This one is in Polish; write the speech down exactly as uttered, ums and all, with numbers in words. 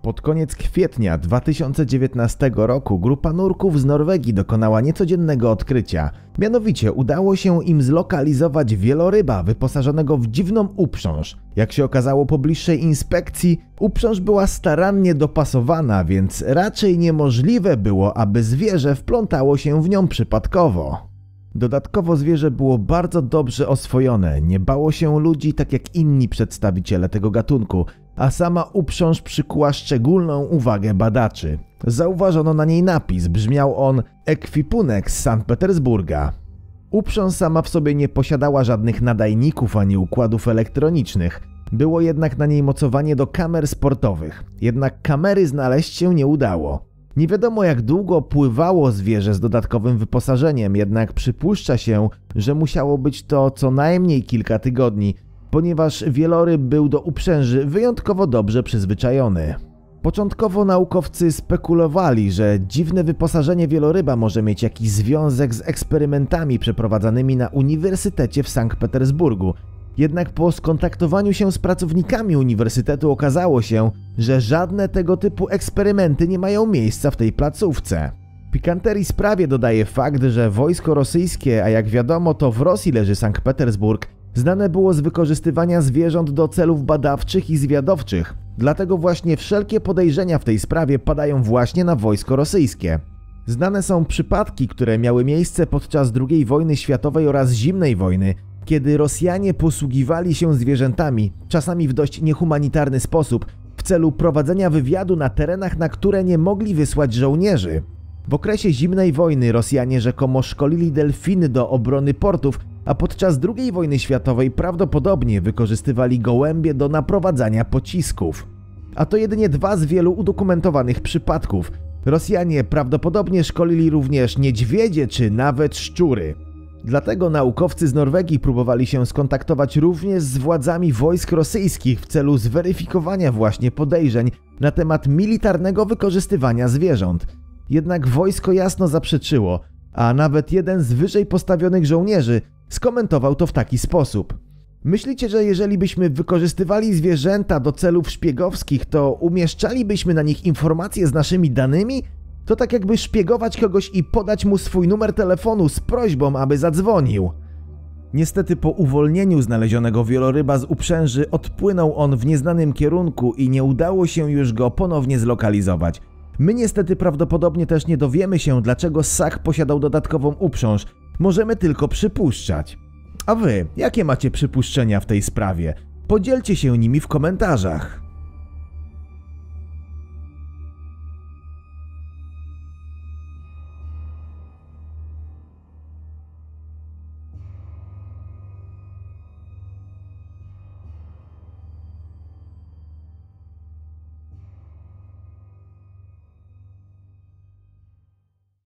Pod koniec kwietnia dwa tysiące dziewiętnastego roku grupa nurków z Norwegii dokonała niecodziennego odkrycia. Mianowicie udało się im zlokalizować wieloryba wyposażonego w dziwną uprząż. Jak się okazało po bliższej inspekcji, uprząż była starannie dopasowana, więc raczej niemożliwe było, aby zwierzę wplątało się w nią przypadkowo. Dodatkowo zwierzę było bardzo dobrze oswojone, nie bało się ludzi tak jak inni przedstawiciele tego gatunku, a sama uprząż przykuła szczególną uwagę badaczy. Zauważono na niej napis, brzmiał on „Ekwipunek z Sankt Petersburga”. Uprząż sama w sobie nie posiadała żadnych nadajników ani układów elektronicznych. Było jednak na niej mocowanie do kamer sportowych, jednak kamery znaleźć się nie udało. Nie wiadomo jak długo pływało zwierzę z dodatkowym wyposażeniem, jednak przypuszcza się, że musiało być to co najmniej kilka tygodni, ponieważ wieloryb był do uprzęży wyjątkowo dobrze przyzwyczajony. Początkowo naukowcy spekulowali, że dziwne wyposażenie wieloryba może mieć jakiś związek z eksperymentami przeprowadzanymi na Uniwersytecie w Sankt Petersburgu. Jednak po skontaktowaniu się z pracownikami uniwersytetu okazało się, że żadne tego typu eksperymenty nie mają miejsca w tej placówce. Pikanterii sprawie dodaje fakt, że wojsko rosyjskie, a jak wiadomo to w Rosji leży Sankt Petersburg, znane było z wykorzystywania zwierząt do celów badawczych i zwiadowczych. Dlatego właśnie wszelkie podejrzenia w tej sprawie padają właśnie na wojsko rosyjskie. Znane są przypadki, które miały miejsce podczas drugiej wojny światowej oraz zimnej wojny, kiedy Rosjanie posługiwali się zwierzętami, czasami w dość niehumanitarny sposób, w celu prowadzenia wywiadu na terenach, na które nie mogli wysłać żołnierzy. W okresie zimnej wojny Rosjanie rzekomo szkolili delfiny do obrony portów, a podczas drugiej wojny światowej prawdopodobnie wykorzystywali gołębie do naprowadzania pocisków. A to jedynie dwa z wielu udokumentowanych przypadków. Rosjanie prawdopodobnie szkolili również niedźwiedzie czy nawet szczury. Dlatego naukowcy z Norwegii próbowali się skontaktować również z władzami wojsk rosyjskich w celu zweryfikowania właśnie podejrzeń na temat militarnego wykorzystywania zwierząt. Jednak wojsko jasno zaprzeczyło, a nawet jeden z wyżej postawionych żołnierzy skomentował to w taki sposób. Myślicie, że jeżeli byśmy wykorzystywali zwierzęta do celów szpiegowskich, to umieszczalibyśmy na nich informacje z naszymi danymi? To tak jakby szpiegować kogoś i podać mu swój numer telefonu z prośbą, aby zadzwonił. Niestety po uwolnieniu znalezionego wieloryba z uprzęży odpłynął on w nieznanym kierunku i nie udało się już go ponownie zlokalizować. My niestety prawdopodobnie też nie dowiemy się, dlaczego ssak posiadał dodatkową uprząż. Możemy tylko przypuszczać. A wy, jakie macie przypuszczenia w tej sprawie? Podzielcie się nimi w komentarzach.